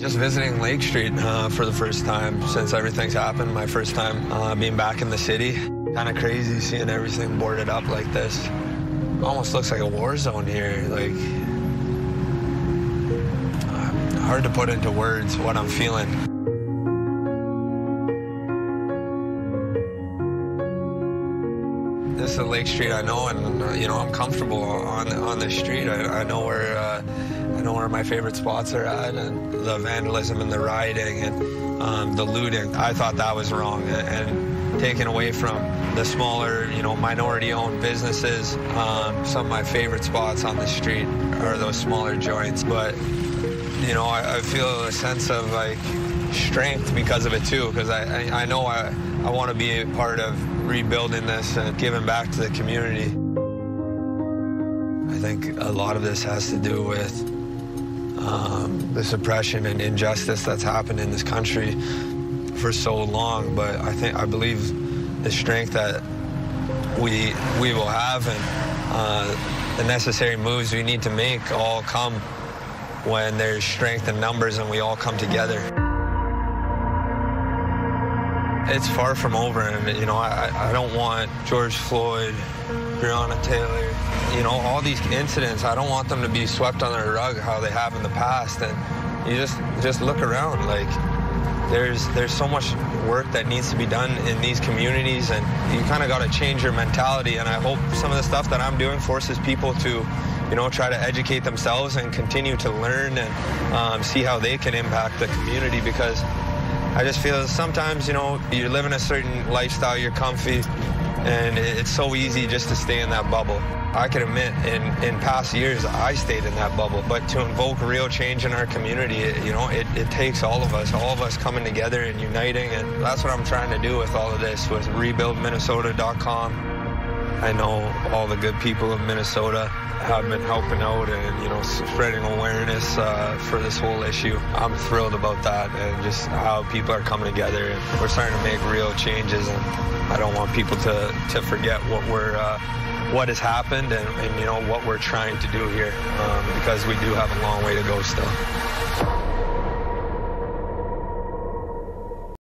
Just visiting Lake Street for the first time since everything's happened. My first time being back in the city. Kind of crazy seeing everything boarded up like this. Almost looks like a war zone here. Like, hard to put into words what I'm feeling. This is Lake Street I know, and you know, I'm comfortable on this street. I know where my favorite spots are at, and the vandalism and the rioting and the looting. I thought that was wrong, and taken away from the smaller, you know, minority-owned businesses. Some of my favorite spots on the street are those smaller joints. But you know, I feel a sense of like strength because of it too, because I know I want to be a part of rebuilding this and giving back to the community. I think a lot of this has to do with the suppression and injustice that's happened in this country for so long. But I believe the strength that we will have and the necessary moves we need to make all come when there's strength in numbers and we all come together. It's far from over, and you know, I don't want George Floyd, Breonna Taylor, you know, all these incidents, I don't want them to be swept under the rug how they have in the past. And you just look around, like there's so much work that needs to be done in these communities, and you kind of got to change your mentality. And I hope some of the stuff that I'm doing forces people to, you know, try to educate themselves and continue to learn and see how they can impact the community, because I just feel sometimes, you know, you're living a certain lifestyle, you're comfy, and it's so easy just to stay in that bubble. I can admit in past years I stayed in that bubble, but to invoke real change in our community, you know, it takes all of us coming together and uniting, and that's what I'm trying to do with all of this, with rebuildminnesota.com. I know all the good people of Minnesota have been helping out and, you know, spreading awareness for this whole issue. I'm thrilled about that, and just how people are coming together, and we're starting to make real changes. And I don't want people to forget what has happened and you know, what we're trying to do here, because we do have a long way to go still.